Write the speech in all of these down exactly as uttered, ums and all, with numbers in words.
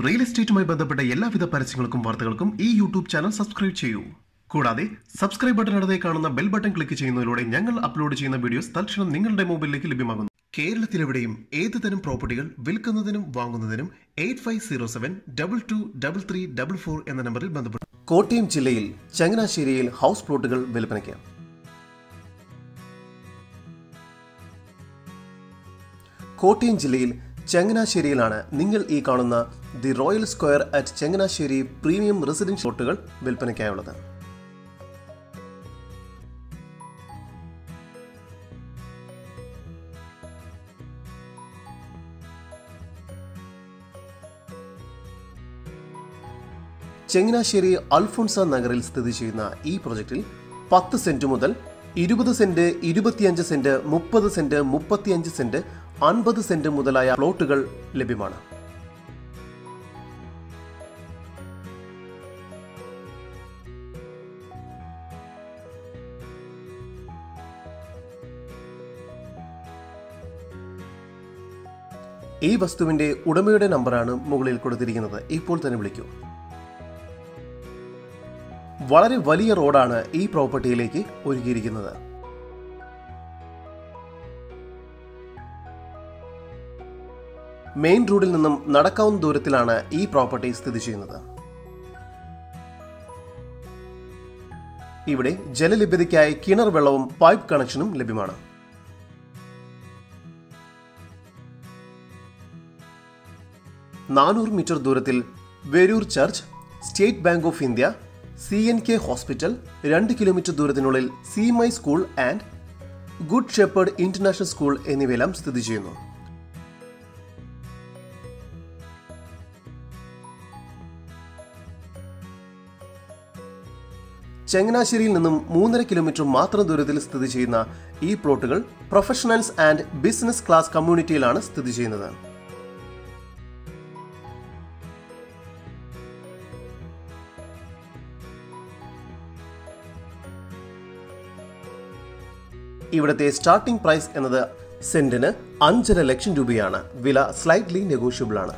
Realestateമായി ബന്ധപ്പെട്ട എല്ലാവിധ പരസ്യങ്ങൾക്കും വാർത്തകൾക്കും ഈ യൂട്യൂബ് ചാനൽ സബ്സ്ക്രൈബ് ചെയ്യൂ. കൂടാതെ സബ്സ്ക്രൈബ് ബട്ടൺ അടുത്തായി കാണുന്ന ബെൽ ബട്ടൺ ക്ലിക്ക് ചെയ്യുന്നതിലൂടെ ഞങ്ങൾ അപ്ലോഡ് ചെയ്യുന്ന വീഡിയോസ് തൽക്ഷണം നിങ്ങളുടെ മൊബൈലിലേക്ക് ലഭ്യമാകുന്നു. കേരളത്തിലെവിടെയും ഏതുതരം പ്രോപ്പർട്ടികൾ വിൽക്കുന്നതിനും വാങ്ങുന്നതിനും eight five zero seven double two double three double four എന്ന നമ്പറിൽ ബന്ധപ്പെടും. കോട്ടയം ജില്ലയിൽ ചങ്ങനാശ്ശേരിയിൽ ഹൗസ് പ്ലോട്ടുകൾ വിൽപ്പനയ്ക്ക്. കോട്ടയം ജില്ലയിൽ ചങ്ങനാശ്ശേരിയിലാണ് നിങ്ങൾ ഈ കാണുന്ന the royal square at Changanassery premium residential പ്ലോട്ടുകൾ വിൽപ്പനയ്ക്കായുള്ളത്. ചങ്ങനാശ്ശേരി അൽഫോൺസ നഗറിൽ സ്ഥിതി ചെയ്യുന്ന ഈ പ്രൊജക്റ്റിൽ പത്ത് സെന്റ് മുതൽ ഇരുപത് സെന്റ്, ഇരുപത്തിയഞ്ച് സെന്റ്, മുപ്പത് സെന്റ്, മുപ്പത്തിയഞ്ച് സെന്റ്, അൻപത് സെന്റ് മുതലായ പ്ലോട്ടുകൾ ലഭ്യമാണ്. ഈ വസ്തുവിന്റെ ഉടമയുടെ നമ്പറാണ് മുകളിൽ കൊടുത്തിരിക്കുന്നത്. ഇപ്പോൾ തന്നെ വിളിക്കൂ. വളരെ വലിയ റോഡാണ് ഈ പ്രോപ്പർട്ടിയിലേക്ക് ഒരുക്കിയിരിക്കുന്നത്. മെയിൻ റോഡിൽ നിന്നും നടക്കാവുന്ന ദൂരത്തിലാണ് ഈ പ്രോപ്പർട്ടി സ്ഥിതി ചെയ്യുന്നത്. ഇവിടെ ജലലഭ്യതയ്ക്കായി കിണർ വെള്ളവും പൈപ്പ് കണക്ഷനും ലഭ്യമാണ്. നാനൂറ് മീറ്റർ ദൂരത്തിൽ Veroor church, State Bank of India, C N K hospital, രണ്ട് കിലോമീറ്റർ ദൂരത്തിനുള്ളിൽ C my school and Good Shepherd International School എന്നിവയെല്ലാം സ്ഥിതി ചെയ്യുന്നു. ചങ്ങനാശ്ശേരിയിൽ നിന്നും മൂന്നര കിലോമീറ്റർ മാത്രം ദൂരത്തിൽ സ്ഥിതി ചെയ്യുന്ന ഈ പ്ലോട്ടുകൾ പ്രൊഫഷണൽസ് ആൻഡ് ബിസിനസ് ക്ലാസ് കമ്മ്യൂണിറ്റിയിലാണ് സ്ഥിതി ചെയ്യുന്നത്. ഇവിടുത്തെ സ്റ്റാർട്ടിംഗ് പ്രൈസ് എന്നത് സെന്റിന് അഞ്ചര ലക്ഷം രൂപയാണ്. വില സ്ലൈറ്റ്ലി നെഗോഷ്യബിൾ ആണ്.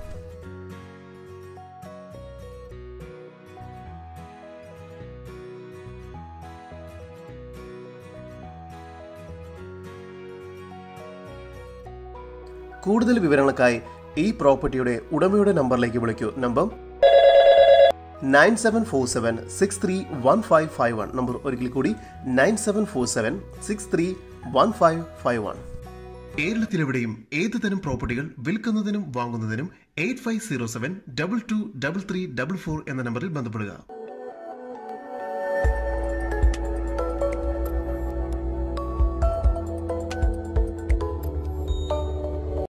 കൂടുതൽ വിവരങ്ങൾക്കായി ഈ പ്രോപ്പർട്ടിയുടെ ഉടമയുടെ നമ്പറിലേക്ക് വിളിക്കൂ. Number nine seven four seven six three one five five one. Number ഒരിക്കൽ കൂടി nine seven four seven six three one five five one. കേരളത്തിലെവിടെയും ഏതുതരം പ്രോപ്പർട്ടികൾ വിൽക്കുന്നതിനും വാങ്ങുന്നതിനും eight five zero seven double two double three double four എന്ന നമ്പറിൽ ബന്ധപ്പെടുക.